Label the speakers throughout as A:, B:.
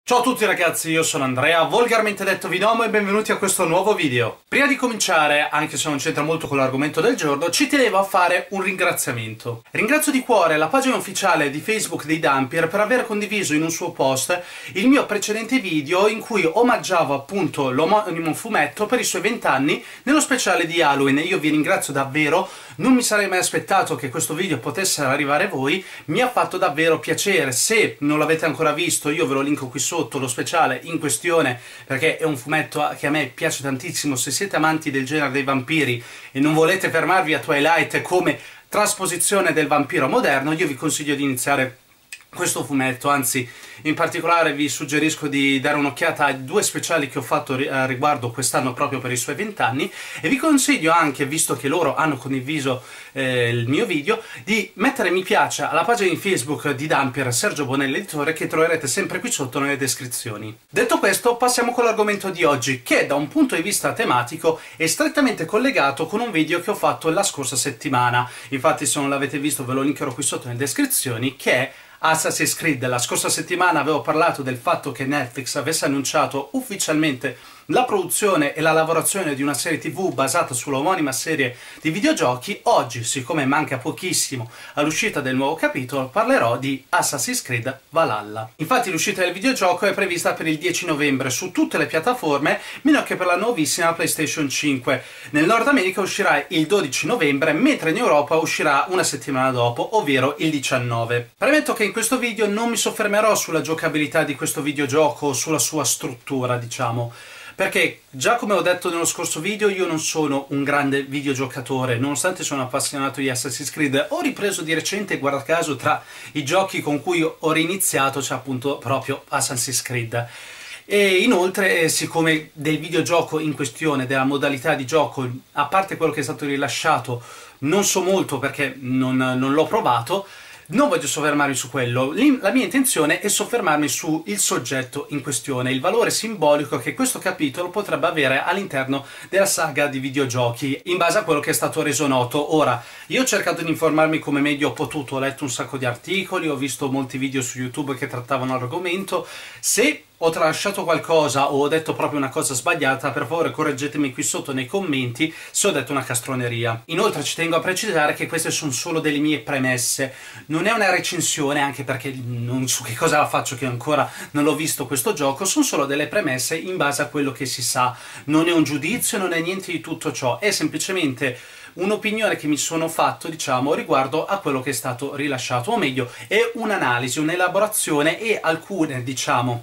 A: Ciao a tutti ragazzi, io sono Andrea, volgarmente detto Vinomo, e benvenuti a questo nuovo video. Prima di cominciare, anche se non c'entra molto con l'argomento del giorno, ci tenevo a fare un ringraziamento. Ringrazio di cuore la pagina ufficiale di Facebook dei Dampier per aver condiviso in un suo post il mio precedente video in cui omaggiavo appunto l'omonimo fumetto per i suoi 20 anni nello speciale di Halloween. Io vi ringrazio davvero, non mi sarei mai aspettato che questo video potesse arrivare a voi, mi ha fatto davvero piacere. Se non l'avete ancora visto, io ve lo linko qui sotto, lo speciale in questione, perché è un fumetto che a me piace tantissimo. Se siete amanti del genere dei vampiri e non volete fermarvi a Twilight come trasposizione del vampiro moderno, io vi consiglio di iniziare questo fumetto. Anzi, in particolare vi suggerisco di dare un'occhiata ai due speciali che ho fatto a riguardo quest'anno proprio per i suoi 20 anni, e vi consiglio anche, visto che loro hanno condiviso il mio video, di mettere mi piace alla pagina di Facebook di Dampier Sergio Bonelli Editore, che troverete sempre qui sotto nelle descrizioni. Detto questo, passiamo con l'argomento di oggi, che da un punto di vista tematico è strettamente collegato con un video che ho fatto la scorsa settimana. Infatti, se non l'avete visto ve lo linkerò qui sotto nelle descrizioni, che è Assassin's Creed. La scorsa settimana avevo parlato del fatto che Netflix avesse annunciato ufficialmente la produzione e la lavorazione di una serie TV basata sull'omonima serie di videogiochi. Oggi, siccome manca pochissimo all'uscita del nuovo capitolo, parlerò di Assassin's Creed Valhalla. Infatti l'uscita del videogioco è prevista per il 10 novembre su tutte le piattaforme, meno che per la nuovissima PlayStation 5. Nel Nord America uscirà il 12 novembre, mentre in Europa uscirà una settimana dopo, ovvero il 19. Premetto che in questo video non mi soffermerò sulla giocabilità di questo videogioco o sulla sua struttura, diciamo, perché già come ho detto nello scorso video io non sono un grande videogiocatore, nonostante sono appassionato di Assassin's Creed. Ho ripreso di recente, guarda caso, tra i giochi con cui ho reiniziato c'è appunto proprio Assassin's Creed. E inoltre, siccome del videogioco in questione, della modalità di gioco, a parte quello che è stato rilasciato, non so molto perché non l'ho provato, non voglio soffermarmi su quello. La mia intenzione è soffermarmi sul soggetto in questione, il valore simbolico che questo capitolo potrebbe avere all'interno della saga di videogiochi, in base a quello che è stato reso noto. Ora, io ho cercato di informarmi come meglio ho potuto, ho letto un sacco di articoli, ho visto molti video su YouTube che trattavano l'argomento. Se ho tralasciato qualcosa o ho detto proprio una cosa sbagliata, per favore correggetemi qui sotto nei commenti se ho detto una castroneria. Inoltre ci tengo a precisare che queste sono solo delle mie premesse, non è una recensione, anche perché non so che cosa la faccio, che ancora non l'ho visto questo gioco. Sono solo delle premesse in base a quello che si sa, non è un giudizio, non è niente di tutto ciò, è semplicemente un'opinione che mi sono fatto, diciamo, riguardo a quello che è stato rilasciato, o meglio, è un'analisi, un'elaborazione e alcune, diciamo,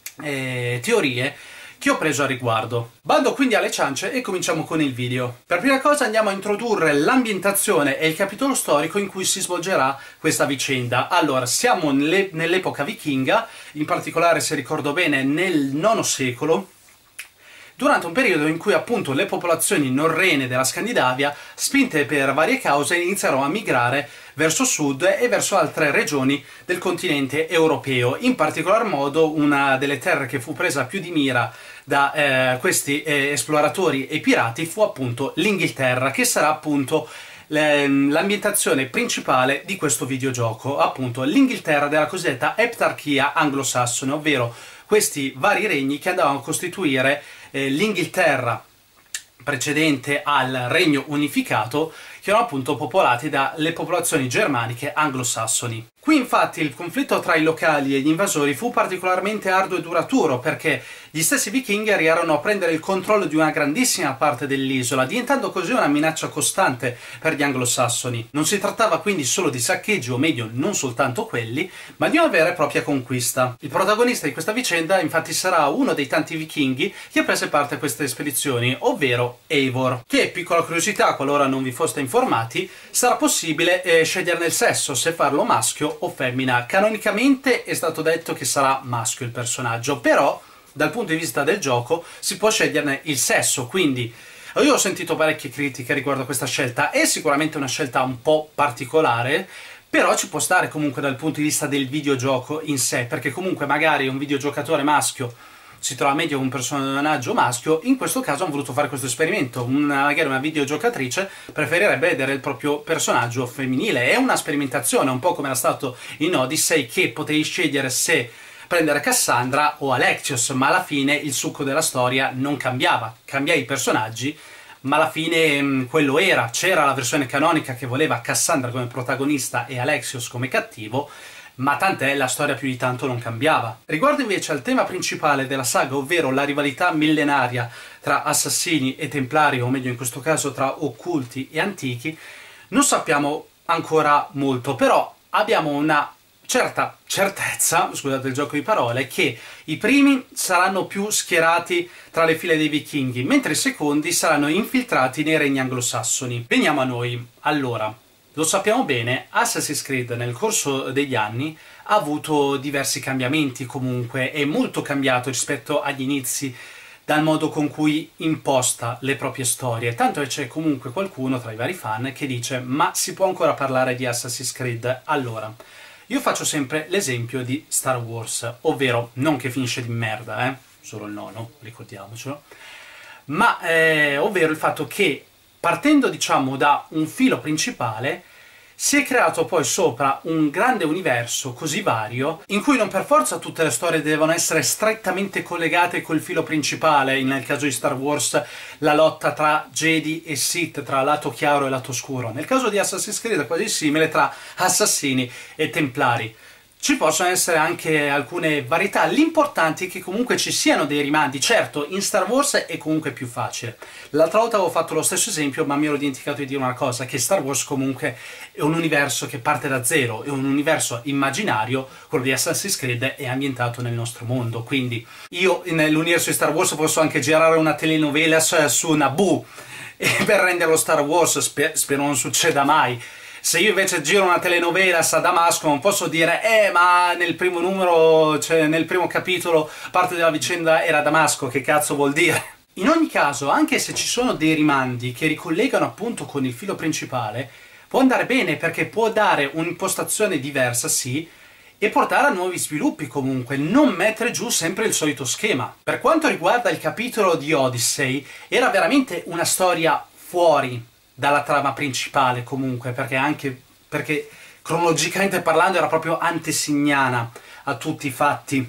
A: teorie che ho preso a riguardo. Bando quindi alle ciance e cominciamo con il video. Per prima cosa andiamo a introdurre l'ambientazione e il capitolo storico in cui si svolgerà questa vicenda. Allora, siamo nell'epoca vichinga, in particolare, se ricordo bene, nel IX secolo, durante un periodo in cui appunto le popolazioni norrene della Scandinavia, spinte per varie cause, iniziarono a migrare verso sud e verso altre regioni del continente europeo. In particolar modo, una delle terre che fu presa più di mira da questi esploratori e pirati fu appunto l'Inghilterra, che sarà appunto l'ambientazione principale di questo videogioco, appunto l'Inghilterra della cosiddetta eptarchia anglosassone, ovvero questi vari regni che andavano a costituire l'Inghilterra precedente al Regno Unificato, che erano appunto popolati dalle popolazioni germaniche anglosassoni. Qui infatti il conflitto tra i locali e gli invasori fu particolarmente arduo e duraturo, perché gli stessi vichinghi arrivarono a prendere il controllo di una grandissima parte dell'isola, diventando così una minaccia costante per gli anglosassoni. Non si trattava quindi solo di saccheggi, o meglio non soltanto quelli, ma di una vera e propria conquista. Il protagonista di questa vicenda infatti sarà uno dei tanti vichinghi che prese parte a queste spedizioni, ovvero Eivor, che, piccola curiosità qualora non vi foste informati, sarà possibile sceglierne il sesso, se farlo maschio o femmina. Canonicamente è stato detto che sarà maschio il personaggio, però dal punto di vista del gioco si può sceglierne il sesso, quindi io ho sentito parecchie critiche riguardo a questa scelta. È sicuramente una scelta un po' particolare, però ci può stare comunque dal punto di vista del videogioco in sé, perché comunque magari un videogiocatore maschio si trova meglio con un personaggio maschio. In questo caso hanno voluto fare questo esperimento. Magari una videogiocatrice preferirebbe vedere il proprio personaggio femminile. È una sperimentazione, un po' come era stato in Odyssey, che potevi scegliere se prendere Cassandra o Alexios, ma alla fine il succo della storia non cambiava, cambiava i personaggi, ma alla fine quello era. C'era la versione canonica che voleva Cassandra come protagonista e Alexios come cattivo, ma tant'è, la storia più di tanto non cambiava. Riguardo invece al tema principale della saga, ovvero la rivalità millenaria tra assassini e templari, o meglio in questo caso tra occulti e antichi, non sappiamo ancora molto, però abbiamo una certa certezza, scusate il gioco di parole, che i primi saranno più schierati tra le file dei vichinghi, mentre i secondi saranno infiltrati nei regni anglosassoni. Veniamo a noi. Allora, lo sappiamo bene, Assassin's Creed nel corso degli anni ha avuto diversi cambiamenti comunque, è molto cambiato rispetto agli inizi dal modo con cui imposta le proprie storie, tanto che c'è comunque qualcuno tra i vari fan che dice ma si può ancora parlare di Assassin's Creed? Allora, io faccio sempre l'esempio di Star Wars, ovvero non che finisce di merda, solo il nono, ricordiamocelo, ma ovvero il fatto che partendo diciamo da un filo principale si è creato poi sopra un grande universo così vario in cui non per forza tutte le storie devono essere strettamente collegate col filo principale. Nel caso di Star Wars la lotta tra Jedi e Sith, tra lato chiaro e lato scuro. Nel caso di Assassin's Creed è quasi simile tra assassini e templari. Ci possono essere anche alcune varietà, l'importante è che comunque ci siano dei rimandi. Certo, in Star Wars è comunque più facile. L'altra volta avevo fatto lo stesso esempio, ma mi ero dimenticato di dire una cosa, che Star Wars comunque è un universo che parte da zero, è un universo immaginario, quello di Assassin's Creed è ambientato nel nostro mondo, quindi io nell'universo di Star Wars posso anche girare una telenovela su Naboo per renderlo Star Wars, spero non succeda mai. Se io invece giro una telenovela a Damasco non posso dire ma nel primo numero, cioè nel primo capitolo parte della vicenda era Damasco, che cazzo vuol dire? In ogni caso, anche se ci sono dei rimandi che ricollegano appunto con il filo principale, può andare bene perché può dare un'impostazione diversa, sì, e portare a nuovi sviluppi comunque, non mettere giù sempre il solito schema. Per quanto riguarda il capitolo di Odyssey, era veramente una storia fuori dalla trama principale comunque, perché cronologicamente parlando era proprio antesignana a tutti i fatti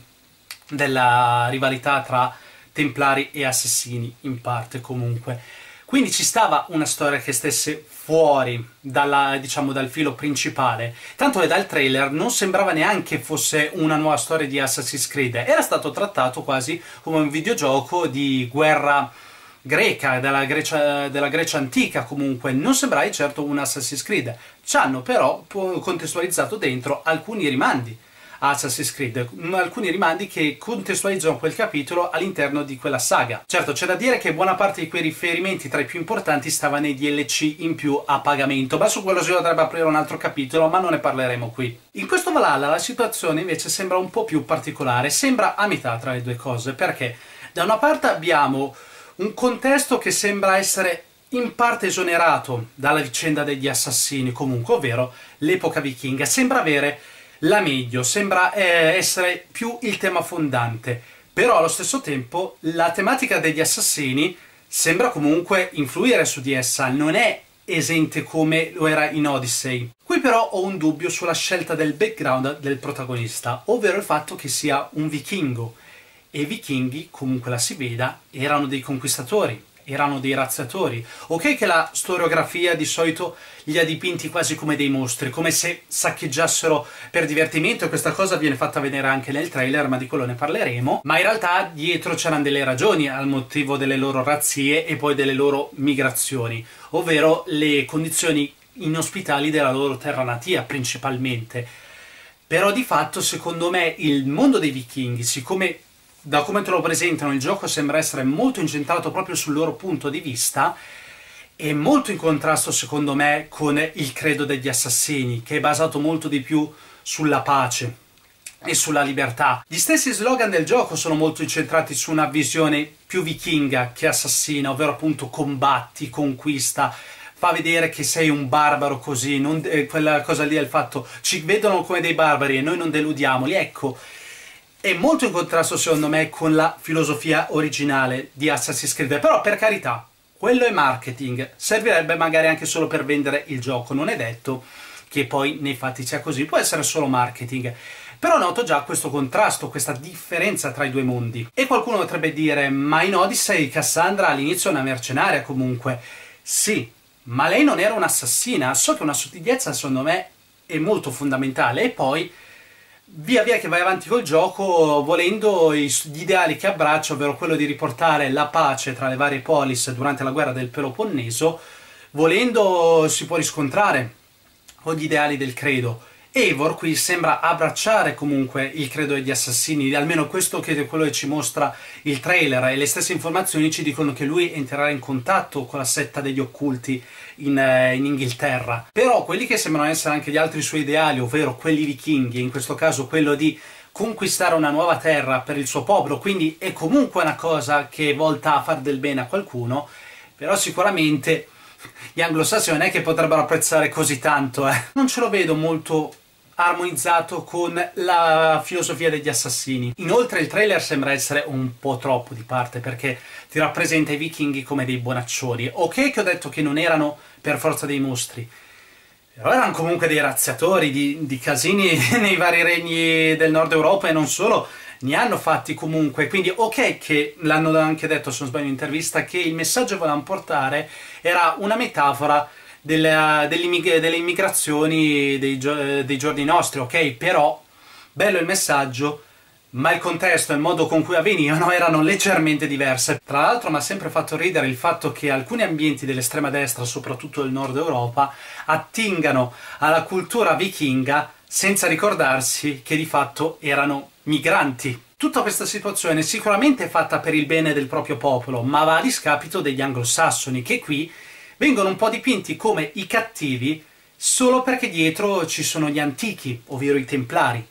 A: della rivalità tra templari e assassini, in parte comunque. Quindi ci stava una storia che stesse fuori diciamo, dal filo principale, tanto che dal trailer non sembrava neanche fosse una nuova storia di Assassin's Creed, era stato trattato quasi come un videogioco di guerra greca, della Grecia antica comunque, non sembrava di certo un Assassin's Creed. Ci hanno però contestualizzato dentro alcuni rimandi a Assassin's Creed, alcuni rimandi che contestualizzano quel capitolo all'interno di quella saga. Certo, c'è da dire che buona parte di quei riferimenti tra i più importanti stava nei DLC in più a pagamento, ma su quello si dovrebbe aprire un altro capitolo, ma non ne parleremo qui. In questo Valhalla la situazione invece sembra un po' più particolare, sembra a metà tra le due cose, perché da una parte abbiamo un contesto che sembra essere in parte esonerato dalla vicenda degli assassini comunque, ovvero l'epoca vichinga. Sembra avere la meglio, sembra essere più il tema fondante, però allo stesso tempo la tematica degli assassini sembra comunque influire su di essa, non è esente come lo era in Odyssey. Qui però ho un dubbio sulla scelta del background del protagonista, ovvero il fatto che sia un vichingo. E i vichinghi, comunque la si veda, erano dei conquistatori, erano dei razziatori. Ok che la storiografia di solito li ha dipinti quasi come dei mostri, come se saccheggiassero per divertimento, e questa cosa viene fatta vedere anche nel trailer, ma di quello ne parleremo. Ma in realtà dietro c'erano delle ragioni al motivo delle loro razzie e poi delle loro migrazioni, ovvero le condizioni inospitali della loro terra natia principalmente. Però di fatto, secondo me, il mondo dei vichinghi, siccome da come te lo presentano il gioco sembra essere molto incentrato proprio sul loro punto di vista, è molto in contrasto secondo me con il credo degli assassini, che è basato molto di più sulla pace e sulla libertà. Gli stessi slogan del gioco sono molto incentrati su una visione più vichinga che assassina, ovvero appunto combatti, conquista, fa vedere che sei un barbaro così, quella cosa lì è il fatto, ci vedono come dei barbari e noi non deludiamoli, ecco. È molto in contrasto secondo me con la filosofia originale di Assassin's Creed, però per carità, quello è marketing, servirebbe magari anche solo per vendere il gioco, non è detto che poi nei fatti sia così, può essere solo marketing. Però noto già questo contrasto, questa differenza tra i due mondi. E qualcuno potrebbe dire, ma in Odyssey Cassandra all'inizio è una mercenaria comunque. Sì, ma lei non era un'assassina. So che una sottigliezza secondo me è molto fondamentale. E poi, via via che vai avanti col gioco, volendo gli ideali che abbraccia, ovvero quello di riportare la pace tra le varie polis durante la guerra del Peloponneso, volendo si può riscontrare con gli ideali del credo. Eivor qui sembra abbracciare comunque il credo degli assassini, almeno questo che è quello che ci mostra il trailer, e le stesse informazioni ci dicono che lui entrerà in contatto con la setta degli occulti in Inghilterra. Però quelli che sembrano essere anche gli altri suoi ideali, ovvero quelli vichinghi, in questo caso quello di conquistare una nuova terra per il suo popolo, quindi è comunque una cosa che è volta a far del bene a qualcuno, però sicuramente gli anglosassoni non è che potrebbero apprezzare così tanto, Non ce lo vedo molto armonizzato con la filosofia degli assassini. Inoltre il trailer sembra essere un po' troppo di parte, perché ti rappresenta i vichinghi come dei bonaccioni. Ok che ho detto che non erano per forza dei mostri, però erano comunque dei razziatori di casini nei vari regni del nord Europa e non solo. Ne hanno fatti comunque, quindi ok che l'hanno anche detto, se non sbaglio in intervista, che il messaggio che volevano portare era una metafora delle immigrazioni dei giorni nostri, ok? Però bello il messaggio, ma il contesto e il modo con cui avvenivano erano leggermente diverse. Tra l'altro mi ha sempre fatto ridere il fatto che alcuni ambienti dell'estrema destra, soprattutto del nord Europa, attingano alla cultura vichinga senza ricordarsi che di fatto erano migranti. Tutta questa situazione sicuramente è fatta per il bene del proprio popolo, ma va a discapito degli anglosassoni, che qui vengono un po' dipinti come i cattivi solo perché dietro ci sono gli antichi, ovvero i templari,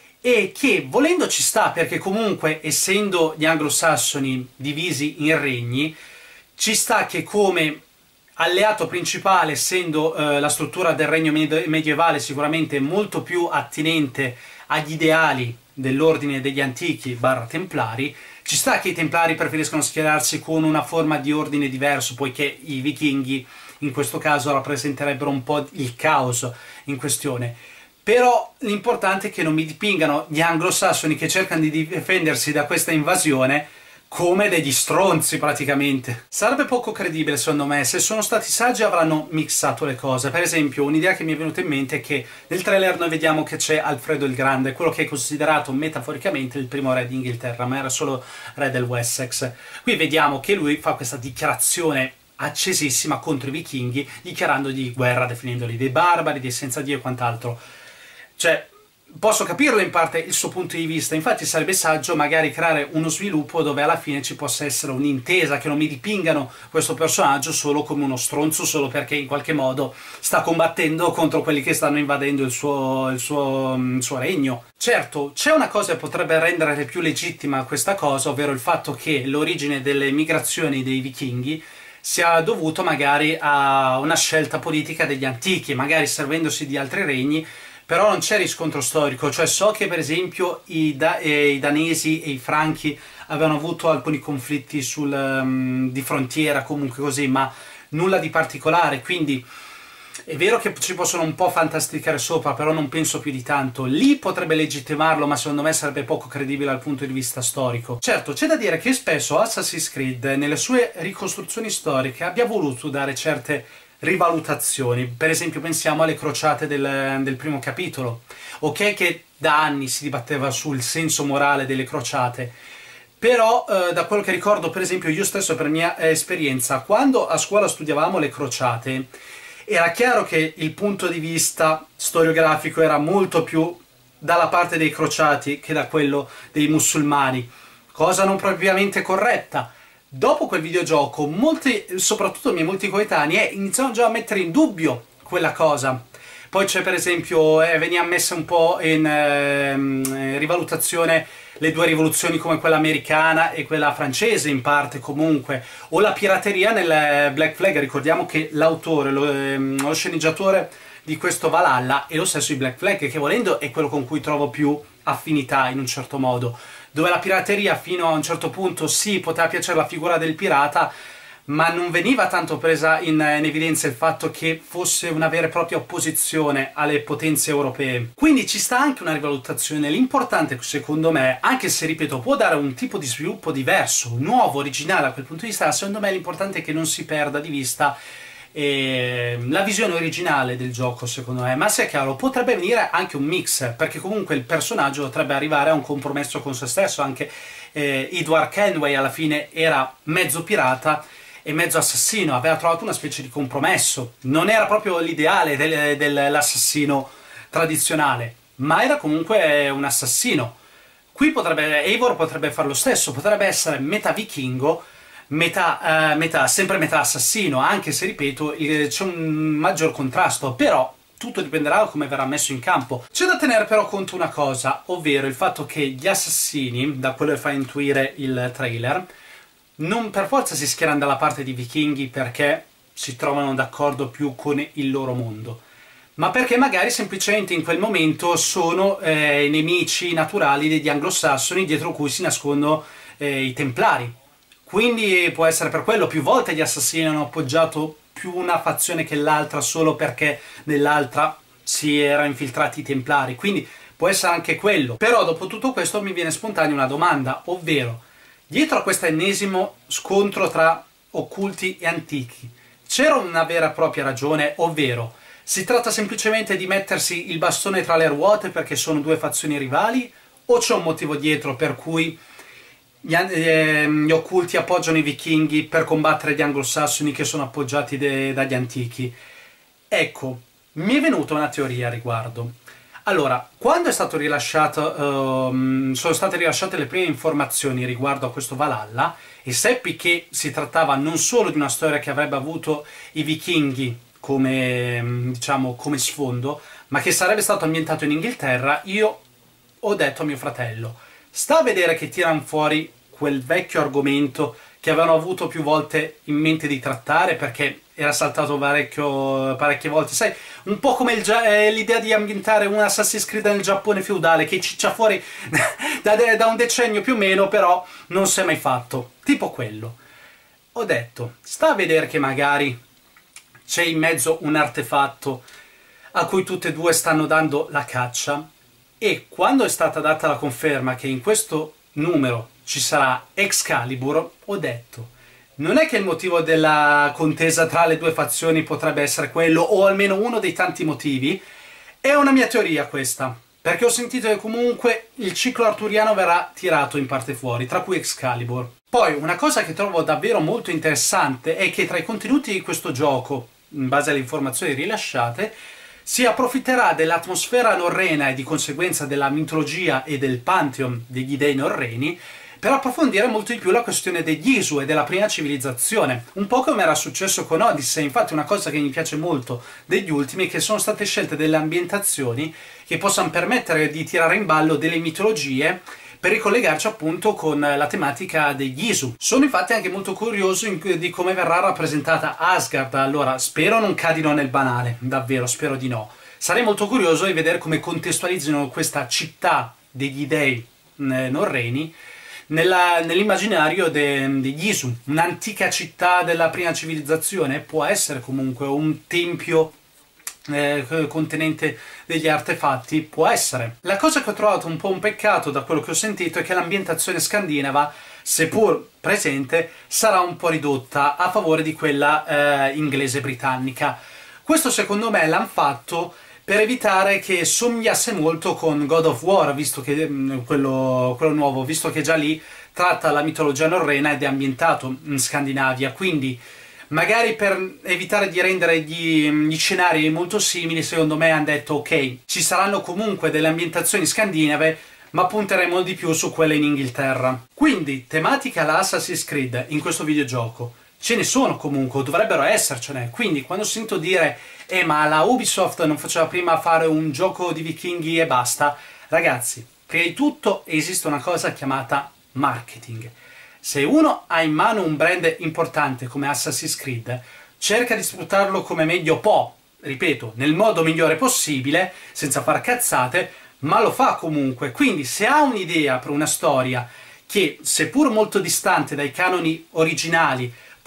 A: e che volendo ci sta, perché comunque essendo gli anglosassoni divisi in regni, ci sta che come alleato principale, essendo la struttura del regno medievale sicuramente molto più attinente agli ideali dell'ordine degli antichi barra templari, ci sta che i templari preferiscono schierarsi con una forma di ordine diverso, poiché i vichinghi in questo caso rappresenterebbero un po' il caos in questione. Però l'importante è che non mi dipingano gli anglosassoni che cercano di difendersi da questa invasione come degli stronzi praticamente. Sarebbe poco credibile secondo me. Se sono stati saggi avranno mixato le cose. Per esempio, un'idea che mi è venuta in mente è che nel trailer noi vediamo che c'è Alfredo il Grande, quello che è considerato metaforicamente il primo re d'Inghilterra, ma era solo re del Wessex. Qui vediamo che lui fa questa dichiarazione accesissima contro i vichinghi, dichiarandogli guerra, definendoli dei barbari, dei senza Dio e quant'altro. Cioè, posso capirlo in parte il suo punto di vista, infatti sarebbe saggio magari creare uno sviluppo dove alla fine ci possa essere un'intesa, che non mi dipingano questo personaggio solo come uno stronzo, solo perché in qualche modo sta combattendo contro quelli che stanno invadendo il suo regno. Certo, c'è una cosa che potrebbe rendere più legittima questa cosa, ovvero il fatto che l'origine delle migrazioni dei vichinghi sia dovuto magari a una scelta politica degli antichi, magari servendosi di altri regni. Però non c'è riscontro storico, cioè so che per esempio i danesi e i franchi avevano avuto alcuni conflitti di frontiera, comunque così, ma nulla di particolare, quindi è vero che ci possono un po' fantasticare sopra, però non penso più di tanto. Lì potrebbe legittimarlo, ma secondo me sarebbe poco credibile dal punto di vista storico. Certo, c'è da dire che spesso Assassin's Creed, nelle sue ricostruzioni storiche, abbia voluto dare certe rivalutazioni. Per esempio pensiamo alle crociate del primo capitolo, ok che da anni si dibatteva sul senso morale delle crociate, però da quello che ricordo, per esempio io stesso per mia esperienza, quando a scuola studiavamo le crociate, era chiaro che il punto di vista storiografico era molto più dalla parte dei crociati che da quello dei musulmani, cosa non propriamente corretta. Dopo quel videogioco, molti, soprattutto i miei molti coetanei, iniziano già a mettere in dubbio quella cosa. Poi c'è per esempio, veniva messa un po' in rivalutazione le due rivoluzioni come quella americana e quella francese in parte comunque, o la pirateria nel Black Flag. Ricordiamo che l'autore, lo sceneggiatore di questo Valhalla è lo stesso di Black Flag, che volendo è quello con cui trovo più affinità in un certo modo, dove la pirateria fino a un certo punto sì, poteva piacere la figura del pirata, ma non veniva tanto presa in evidenza il fatto che fosse una vera e propria opposizione alle potenze europee. Quindi ci sta anche una rivalutazione. L'importante, secondo me, anche se, ripeto, può dare un tipo di sviluppo diverso, nuovo, originale a quel punto di vista, secondo me l'importante è che non si perda di vista la visione originale del gioco, secondo me. Ma sia chiaro, potrebbe venire anche un mix, perché comunque il personaggio potrebbe arrivare a un compromesso con se stesso. Anche Edward Kenway alla fine era mezzo pirata e mezzo assassino, aveva trovato una specie di compromesso. Non era proprio l'ideale dell'assassino tradizionale, ma era comunque un assassino. Qui Eivor potrebbe fare lo stesso, potrebbe essere metà vichingo, sempre metà assassino, anche se, ripeto, c'è un maggior contrasto, però tutto dipenderà da come verrà messo in campo. C'è da tenere però conto una cosa, ovvero il fatto che gli assassini, da quello che fa intuire il trailer, non per forza si schierano dalla parte di vichinghi perché si trovano d'accordo più con il loro mondo, ma perché magari semplicemente in quel momento sono i nemici naturali degli anglosassoni dietro cui si nascondono i templari. Quindi può essere per quello. Più volte gli assassini hanno appoggiato più una fazione che l'altra solo perché nell'altra si erano infiltrati i templari, quindi può essere anche quello. Però dopo tutto questo mi viene spontanea una domanda, ovvero, dietro a questo ennesimo scontro tra occulti e antichi c'era una vera e propria ragione, ovvero si tratta semplicemente di mettersi il bastone tra le ruote perché sono due fazioni rivali, o c'è un motivo dietro per cui gli occulti appoggiano i vichinghi per combattere gli anglosassoni che sono appoggiati dagli antichi? Ecco, mi è venuta una teoria a riguardo. Allora, quando è stato rilasciato, sono state rilasciate le prime informazioni riguardo a questo Valhalla, e seppi che si trattava non solo di una storia che avrebbe avuto i vichinghi come, diciamo, come sfondo, ma che sarebbe stato ambientato in Inghilterra, io ho detto a mio fratello: sta a vedere che tirano fuori quel vecchio argomento che avevano avuto più volte in mente di trattare, perché era saltato parecchie volte, sai, un po' come l'idea di ambientare un Assassin's Creed nel Giappone feudale, che ciccia fuori da un decennio più o meno, però non si è mai fatto, tipo quello. Ho detto, sta a vedere che magari c'è in mezzo un artefatto a cui tutte e due stanno dando la caccia, e quando è stata data la conferma che in questo numero ci sarà Excalibur, ho detto, non è che il motivo della contesa tra le due fazioni potrebbe essere quello, o almeno uno dei tanti motivi? È una mia teoria questa, perché ho sentito che comunque il ciclo arturiano verrà tirato in parte fuori, tra cui Excalibur. Poi, una cosa che trovo davvero molto interessante è che tra i contenuti di questo gioco, in base alle informazioni rilasciate, si approfitterà dell'atmosfera norrena e di conseguenza della mitologia e del pantheon degli dei norreni per approfondire molto di più la questione degli Isu e della prima civilizzazione, un po' come era successo con Odyssey. Infatti una cosa che mi piace molto degli ultimi è che sono state scelte delle ambientazioni che possano permettere di tirare in ballo delle mitologie per ricollegarci appunto con la tematica degli Isu. Sono infatti anche molto curioso di come verrà rappresentata Asgard. Allora, spero non cadino nel banale, davvero, spero di no. Sarei molto curioso di vedere come contestualizzino questa città degli dei norreni nell'immaginario degli Isu. Un'antica città della prima civilizzazione può essere comunque un tempio contenente degli artefatti, può essere. La cosa che ho trovato un po' un peccato da quello che ho sentito è che l'ambientazione scandinava, seppur presente, sarà un po' ridotta a favore di quella inglese-britannica. Questo secondo me l'hanno fatto per evitare che somigliasse molto con God of War, visto che quello nuovo, visto che già lì tratta la mitologia norrena ed è ambientato in Scandinavia, quindi magari per evitare di rendere gli scenari molto simili, secondo me hanno detto ok, ci saranno comunque delle ambientazioni scandinave, ma punteremo di più su quelle in Inghilterra. Quindi, tematica alla Assassin's Creed in questo videogioco ce ne sono comunque, dovrebbero essercene. Quindi quando sento dire ma la Ubisoft non faceva prima fare un gioco di vichinghi e basta, ragazzi, prima di tutto esiste una cosa chiamata marketing. Se uno ha in mano un brand importante come Assassin's Creed, cerca di sfruttarlo come meglio può, ripeto, nel modo migliore possibile, senza far cazzate, ma lo fa comunque. Quindi se ha un'idea per una storia che, seppur molto distante dai canoni originali,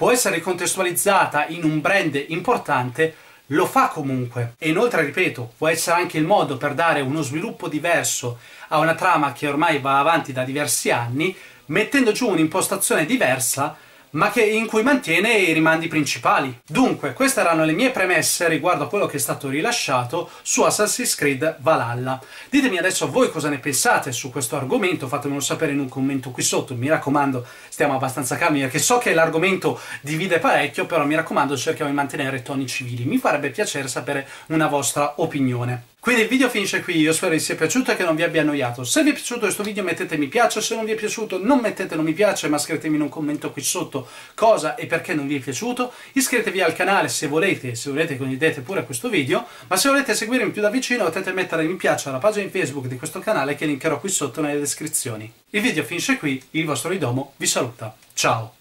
A: può essere ricontestualizzata in un brand importante, lo fa comunque. E inoltre, ripeto, può essere anche il modo per dare uno sviluppo diverso a una trama che ormai va avanti da diversi anni, mettendo giù un'impostazione diversa, ma in cui mantiene i rimandi principali. Dunque, queste erano le mie premesse riguardo a quello che è stato rilasciato su Assassin's Creed Valhalla. Ditemi adesso voi cosa ne pensate su questo argomento, fatemelo sapere in un commento qui sotto. Mi raccomando, stiamo abbastanza calmi, perché so che l'argomento divide parecchio, però mi raccomando, cerchiamo di mantenere toni civili. Mi farebbe piacere sapere una vostra opinione. Quindi il video finisce qui, io spero vi sia piaciuto e che non vi abbia annoiato. Se vi è piaciuto questo video mettete mi piace, se non vi è piaciuto non mettete non mi piace, ma scrivetemi in un commento qui sotto cosa e perché non vi è piaciuto. Iscrivetevi al canale se volete condividete pure questo video, ma se volete seguirmi più da vicino potete mettere mi piace alla pagina in Facebook di questo canale che linkerò qui sotto nelle descrizioni. Il video finisce qui, il vostro Idomo vi saluta. Ciao!